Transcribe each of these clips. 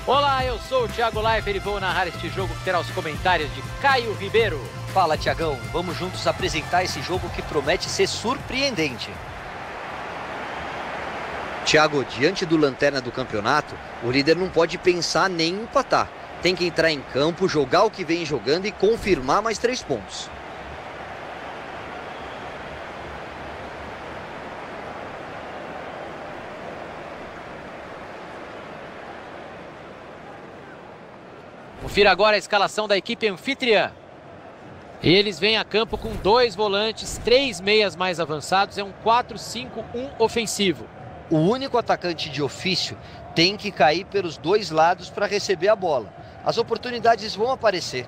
Olá, eu sou o Thiago Leifert e vou narrar este jogo que terá os comentários de Caio Ribeiro. Fala, Thiagão. Vamos juntos apresentar esse jogo que promete ser surpreendente. Thiago, diante do lanterna do campeonato, o líder não pode pensar nem em empatar. Tem que entrar em campo, jogar o que vem jogando e confirmar mais 3 pontos. Confira agora a escalação da equipe anfitriã. Eles vêm a campo com 2 volantes, 3 meias mais avançados, é um 4-5-1 ofensivo. O único atacante de ofício tem que cair pelos 2 lados para receber a bola. As oportunidades vão aparecer.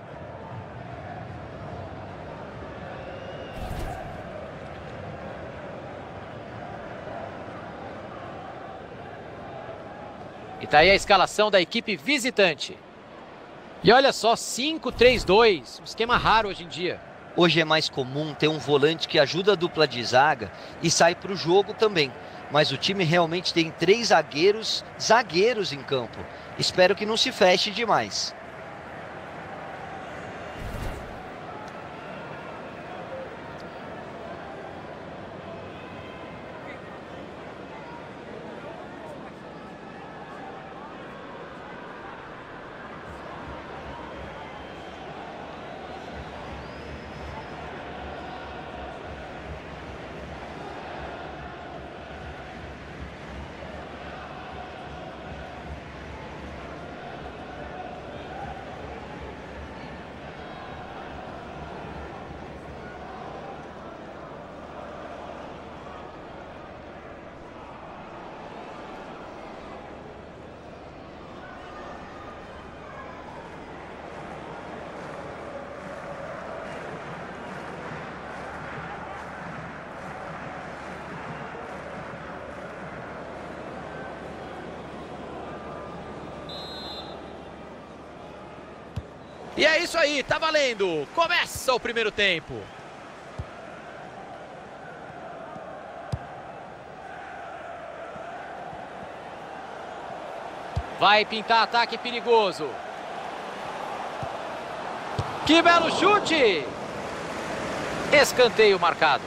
E tá aí a escalação da equipe visitante. E olha só, 5-3-2, um esquema raro hoje em dia. Hoje é mais comum ter um volante que ajuda a dupla de zaga e sai para o jogo também. Mas o time realmente tem 3 zagueiros em campo. Espero que não se feche demais. E é isso aí, tá valendo! Começa o primeiro tempo. Vai pintar ataque perigoso. Que belo chute! Escanteio marcado.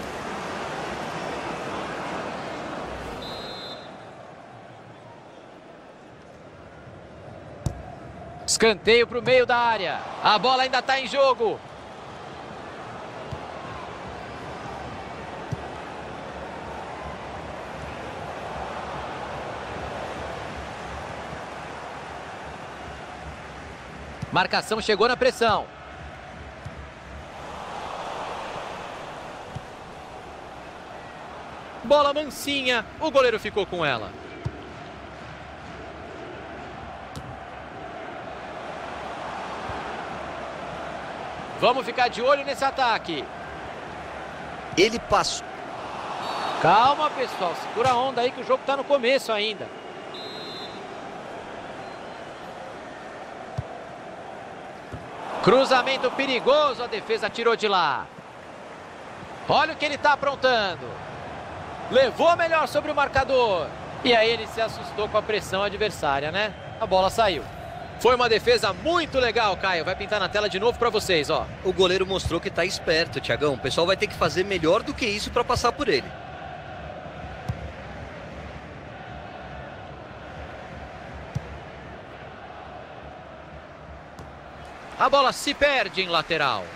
Escanteio para o meio da área. A bola ainda está em jogo. Marcação chegou na pressão. Bola mansinha. O goleiro ficou com ela. Vamos ficar de olho nesse ataque. Ele passou. Calma, pessoal. Segura a onda aí que o jogo está no começo ainda. Cruzamento perigoso. A defesa tirou de lá. Olha o que ele está aprontando. Levou melhor sobre o marcador. E aí ele se assustou com a pressão adversária, né? A bola saiu. Foi uma defesa muito legal, Caio. Vai pintar na tela de novo para vocês, ó. O goleiro mostrou que tá esperto, Thiagão. O pessoal vai ter que fazer melhor do que isso para passar por ele. A bola se perde em lateral.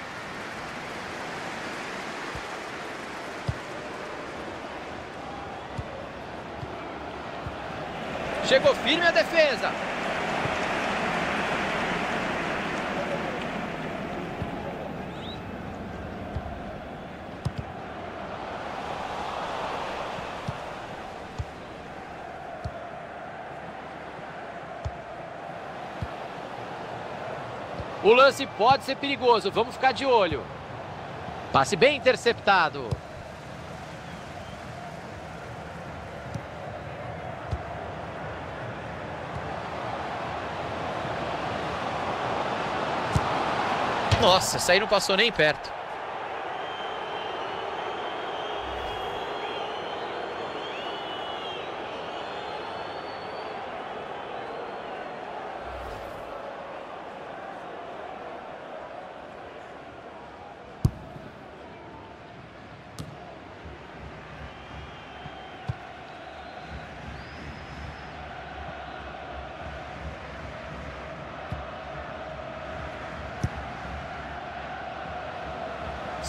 Chegou firme a defesa. O lance pode ser perigoso, vamos ficar de olho. Passe bem interceptado. Nossa, essa aí não passou nem perto.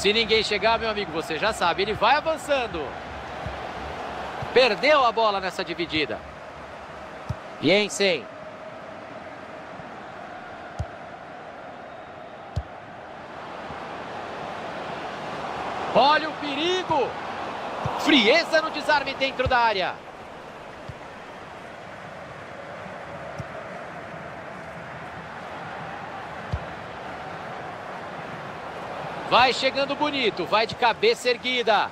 Se ninguém chegar, meu amigo, você já sabe, ele vai avançando. Perdeu a bola nessa dividida. Jensen. Olha o perigo. Frieza no desarme dentro da área. Vai chegando bonito, vai de cabeça erguida.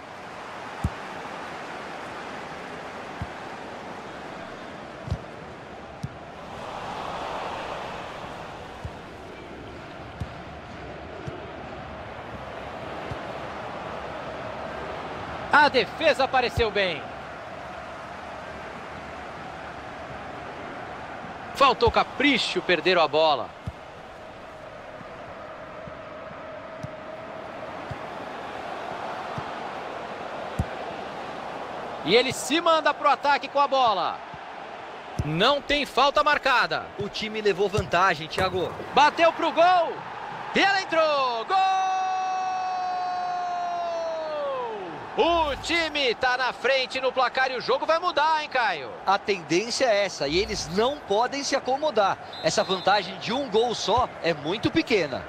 A defesa apareceu bem. Faltou capricho, perderam a bola. E ele se manda para o ataque com a bola. Não tem falta marcada. O time levou vantagem, Thiago. Bateu pro gol. E ela entrou. Gol! O time tá na frente no placar e o jogo vai mudar, hein, Caio? A tendência é essa e eles não podem se acomodar. Essa vantagem de um gol só é muito pequena.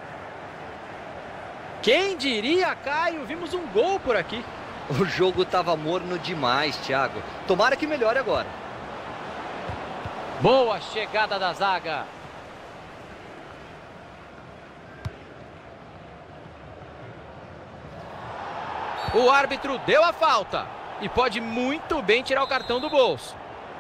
Quem diria, Caio? Vimos um gol por aqui. O jogo estava morno demais, Thiago. Tomara que melhore agora. Boa chegada da zaga. O árbitro deu a falta. E pode muito bem tirar o cartão do bolso.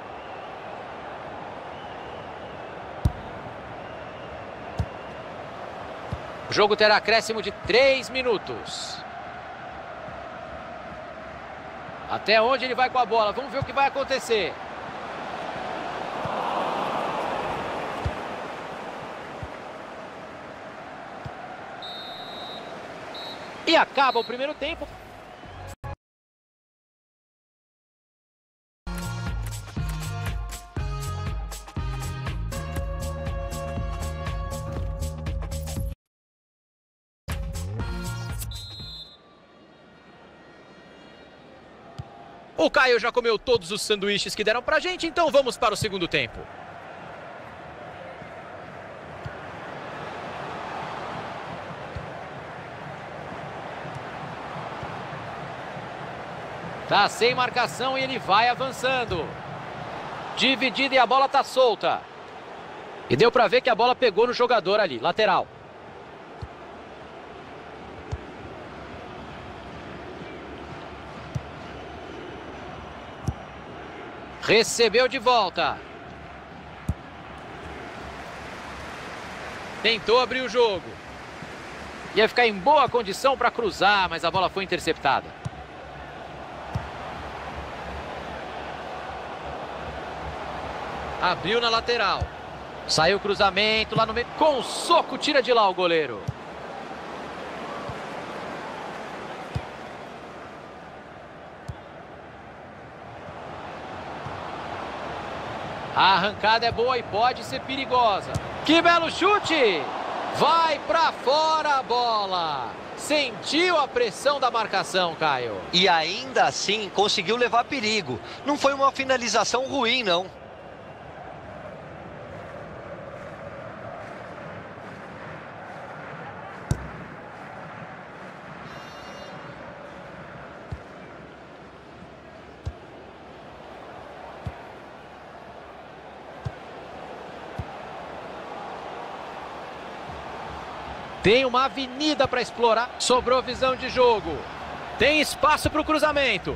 O jogo terá acréscimo de 3 minutos. Até onde ele vai com a bola? Vamos ver o que vai acontecer. E acaba o primeiro tempo. O Caio já comeu todos os sanduíches que deram pra gente, então vamos para o segundo tempo. Tá sem marcação e ele vai avançando. Dividida e a bola tá solta. E deu pra ver que a bola pegou no jogador ali, lateral. Recebeu de volta. Tentou abrir o jogo. Ia ficar em boa condição para cruzar, mas a bola foi interceptada. Abriu na lateral. Saiu o cruzamento lá no meio. Com um soco, tira de lá o goleiro. A arrancada é boa e pode ser perigosa. Que belo chute! Vai pra fora a bola. Sentiu a pressão da marcação, Caio. E ainda assim conseguiu levar perigo. Não foi uma finalização ruim, não. Tem uma avenida para explorar. Sobrou visão de jogo. Tem espaço para o cruzamento.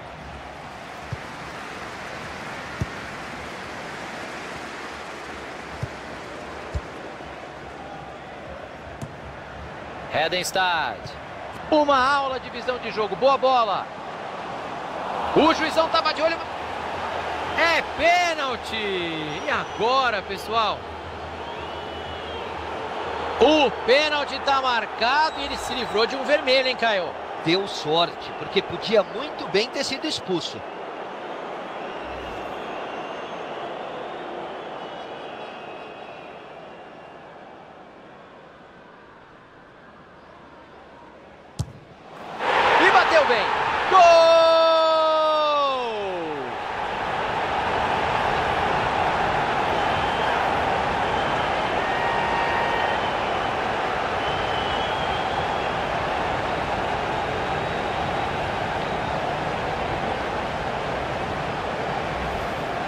Hedenstad. Uma aula de visão de jogo. Boa bola. O juizão estava de olho. É pênalti. E agora, pessoal? O pênalti está marcado e ele se livrou de um vermelho, hein, Caio? Deu sorte, porque podia muito bem ter sido expulso.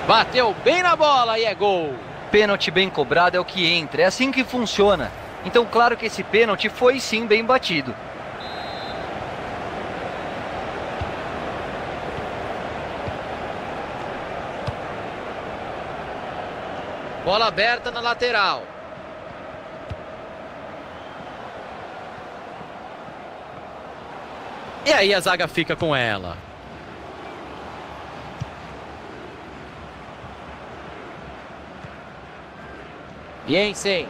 Bateu bem na bola e é gol. Pênalti bem cobrado é o que entra, é assim que funciona. Então, claro que esse pênalti foi sim bem batido. Bola aberta na lateral. E aí a zaga fica com ela. Jensen.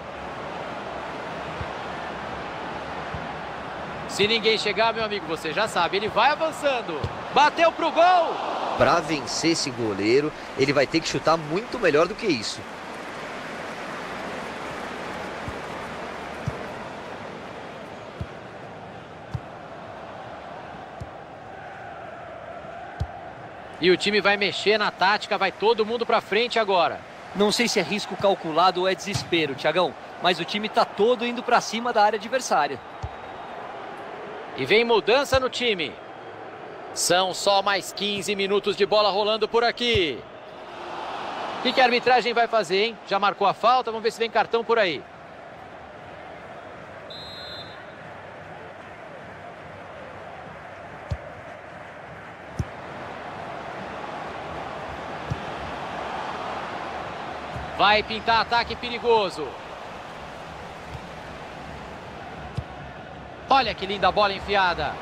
Se ninguém chegar, meu amigo, você já sabe, ele vai avançando. Bateu pro gol. Para vencer esse goleiro, ele vai ter que chutar muito melhor do que isso. E o time vai mexer na tática, vai todo mundo pra frente agora. Não sei se é risco calculado ou é desespero, Thiagão, mas o time tá todo indo pra cima da área adversária. E vem mudança no time. São só mais 15 minutos de bola rolando por aqui. O que a arbitragem vai fazer, hein? Já marcou a falta, vamos ver se vem cartão por aí. Vai pintar ataque perigoso. Olha que linda bola enfiada.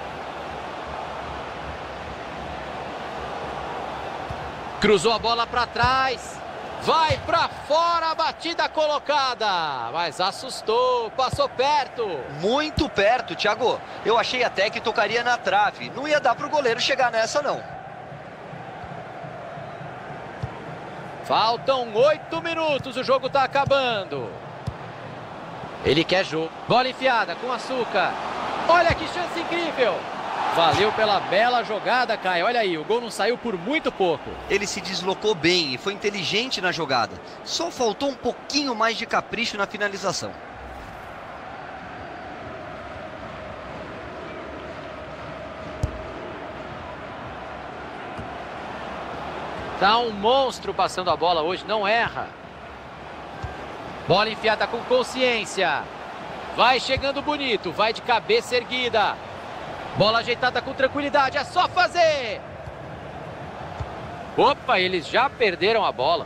Cruzou a bola para trás. Vai para fora, a batida colocada. Mas assustou, passou perto. Muito perto, Thiago. Eu achei até que tocaria na trave. Não ia dar para o goleiro chegar nessa, não. Faltam 8 minutos, o jogo está acabando. Ele quer jogo. Bola enfiada com açúcar. Olha que chance incrível. Valeu pela bela jogada, Caio. Olha aí, o gol não saiu por muito pouco. Ele se deslocou bem e foi inteligente na jogada. Só faltou um pouquinho mais de capricho na finalização. Tá um monstro passando a bola hoje, não erra. Bola enfiada com consciência. Vai chegando bonito, vai de cabeça erguida. Bola ajeitada com tranquilidade, é só fazer. Opa, eles já perderam a bola.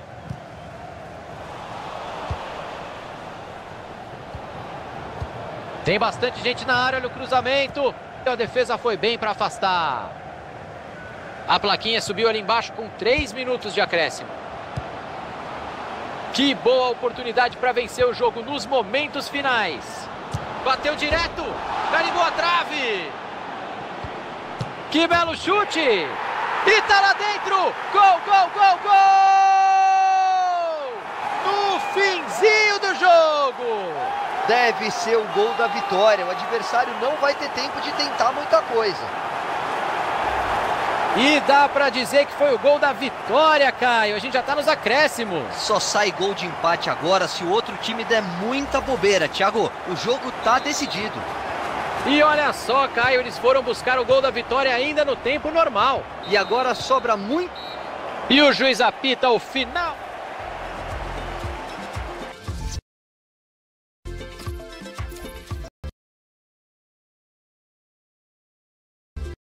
Tem bastante gente na área, olha o cruzamento. A defesa foi bem para afastar. A plaquinha subiu ali embaixo com 3 minutos de acréscimo. Que boa oportunidade para vencer o jogo nos momentos finais. Bateu direto, carimbou a trave. Que belo chute. E tá lá dentro. Gol, gol, gol, gol. No finzinho do jogo. Deve ser o gol da vitória. O adversário não vai ter tempo de tentar muita coisa. E dá pra dizer que foi o gol da vitória, Caio. A gente já tá nos acréscimos. Só sai gol de empate agora se o outro time der muita bobeira. Thiago, o jogo tá decidido. E olha só, Caio, eles foram buscar o gol da vitória ainda no tempo normal. E agora sobra muito... E o juiz apita o final.